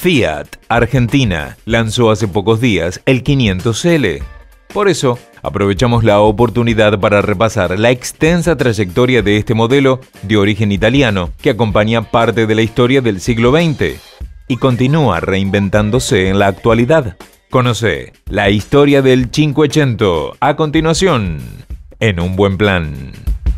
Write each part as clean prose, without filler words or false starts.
Fiat Argentina lanzó hace pocos días el 500L. Por eso, aprovechamos la oportunidad para repasar la extensa trayectoria de este modelo de origen italiano que acompaña parte de la historia del siglo XX y continúa reinventándose en la actualidad. Conoce la historia del 500 a continuación, en Un Buen Plan.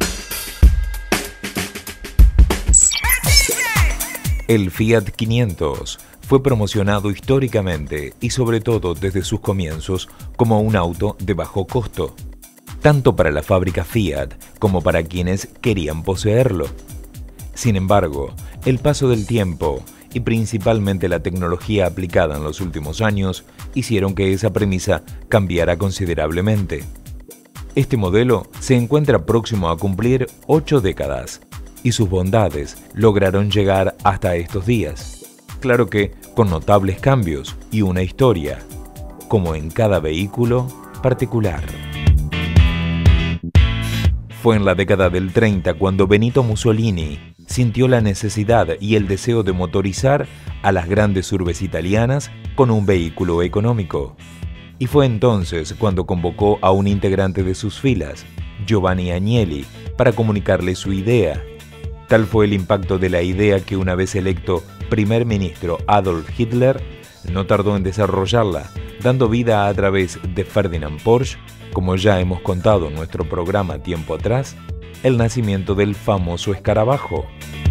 El Fiat 500 fue promocionado históricamente y sobre todo desde sus comienzos como un auto de bajo costo, tanto para la fábrica Fiat como para quienes querían poseerlo. Sin embargo, el paso del tiempo y principalmente la tecnología aplicada en los últimos años hicieron que esa premisa cambiara considerablemente. Este modelo se encuentra próximo a cumplir 8 décadas y sus bondades lograron llegar hasta estos días. Claro que con notables cambios y una historia, como en cada vehículo particular. Fue en la década del 30 cuando Benito Mussolini sintió la necesidad y el deseo de motorizar a las grandes urbes italianas con un vehículo económico. Y fue entonces cuando convocó a un integrante de sus filas, Giovanni Agnelli, para comunicarle su idea. Tal fue el impacto de la idea que una vez electo primer ministro Adolf Hitler no tardó en desarrollarla, dando vida a través de Ferdinand Porsche, como ya hemos contado en nuestro programa tiempo atrás, el nacimiento del famoso escarabajo.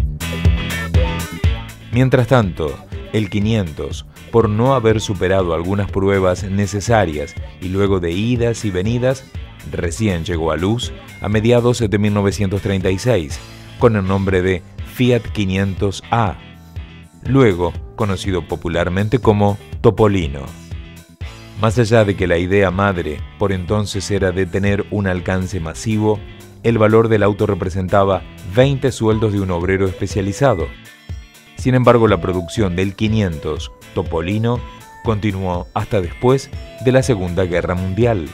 Mientras tanto, el 500, por no haber superado algunas pruebas necesarias y luego de idas y venidas, recién llegó a luz a mediados de 1936, con el nombre de Fiat 500A, luego conocido popularmente como Topolino. Más allá de que la idea madre por entonces era de tener un alcance masivo, el valor del auto representaba 20 sueldos de un obrero especializado. Sin embargo, la producción del 500 Topolino continuó hasta después de la Segunda Guerra Mundial.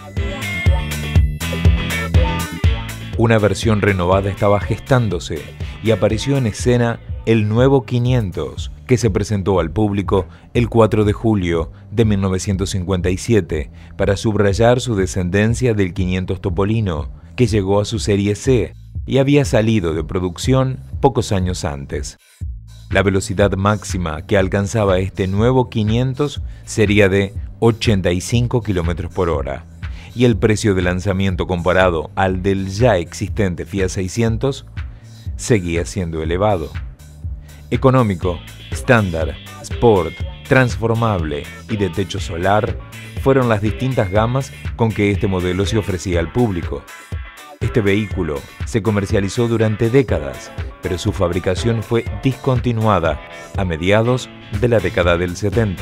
Una versión renovada estaba gestándose y apareció en escena el nuevo 500, que se presentó al público el 4 de julio de 1957 para subrayar su descendencia del 500 Topolino, que llegó a su serie C y había salido de producción pocos años antes. La velocidad máxima que alcanzaba este nuevo 500 sería de 85 km por hora. Y el precio de lanzamiento comparado al del ya existente Fiat 600 seguía siendo elevado. Económico, estándar, sport, transformable y de techo solar fueron las distintas gamas con que este modelo se ofrecía al público. Este vehículo se comercializó durante décadas, pero su fabricación fue discontinuada a mediados de la década del 70.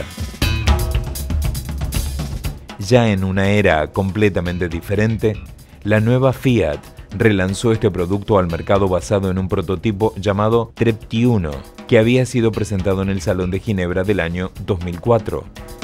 Ya en una era completamente diferente, la nueva Fiat relanzó este producto al mercado basado en un prototipo llamado Trepti-1, que había sido presentado en el Salón de Ginebra del año 2004.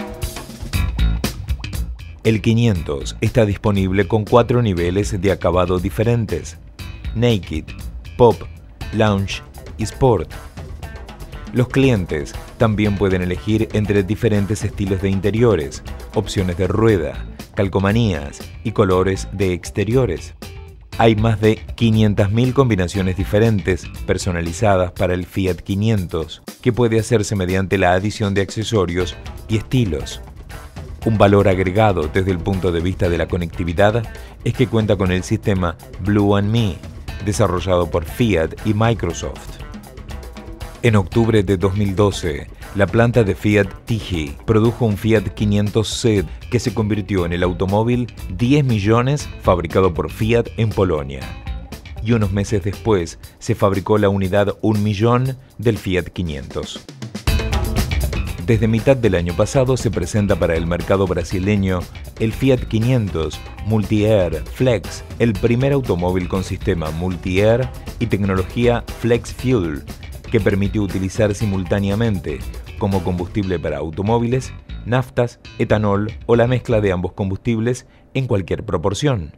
El 500 está disponible con 4 niveles de acabado diferentes: Naked, Pop, Lounge y Sport. Los clientes también pueden elegir entre diferentes estilos de interiores, opciones de rueda, calcomanías y colores de exteriores. Hay más de 500.000 combinaciones diferentes personalizadas para el Fiat 500, que puede hacerse mediante la adición de accesorios y estilos. Un valor agregado desde el punto de vista de la conectividad es que cuenta con el sistema Blue & Me, desarrollado por Fiat y Microsoft. En octubre de 2012, la planta de Fiat Tychy produjo un Fiat 500C que se convirtió en el automóvil 10 millones fabricado por Fiat en Polonia. Y unos meses después se fabricó la unidad 1 millón del Fiat 500. Desde mitad del año pasado se presenta para el mercado brasileño el Fiat 500 Multi-Air Flex, el primer automóvil con sistema Multi-Air y tecnología Flex Fuel, que permite utilizar simultáneamente como combustible para automóviles, naftas, etanol o la mezcla de ambos combustibles en cualquier proporción.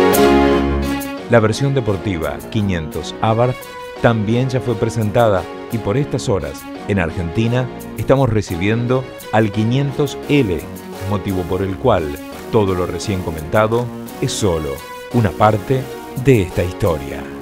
La versión deportiva 500 Abarth también ya fue presentada Y por estas horas, en Argentina, estamos recibiendo al 500L, motivo por el cual todo lo recién comentado es solo una parte de esta historia.